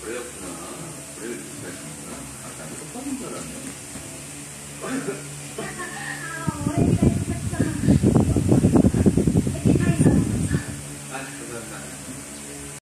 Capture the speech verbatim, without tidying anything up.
그래였구나. 그래, 그랬구나. 아, 나도 똑같은 줄 알았네.